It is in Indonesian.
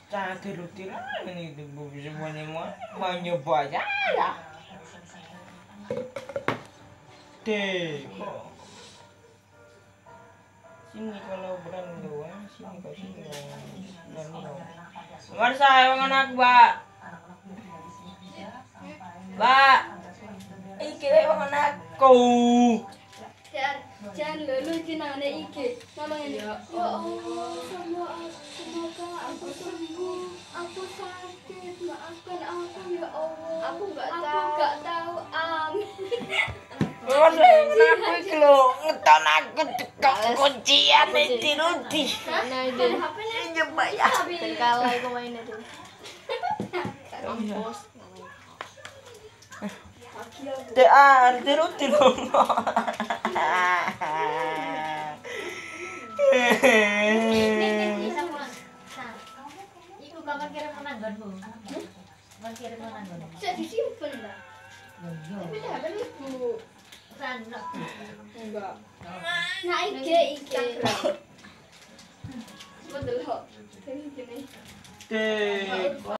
Tiru-tiruan itu semuanya mau nyoba aja ya. Deh, kok sini kalau berani doang, sini kok sini dong. Luar saya anak Mbak. Mbak, iki wong anakku. Jangan lulu jenenge iki. Tolong ini. Ya Allah, semoga aku sembuh. Aku sakit, maafkan aku ya Allah. Aku enggak tahu. Luar saya anakku iki lho, ngeton aku tekok kuncian iki Rudi. Nah, ini HP-nya Coba ya. kalah iku maine tuh. Kampus. Rudi dong. Iku kapan kirim menanggonmu? Kapan kirim menanggonmu? Bisa disimpen lah. Tapi HP ibu. Sana. Enggak. Nah, Instagram. Betul kok. Ini gini. Deh.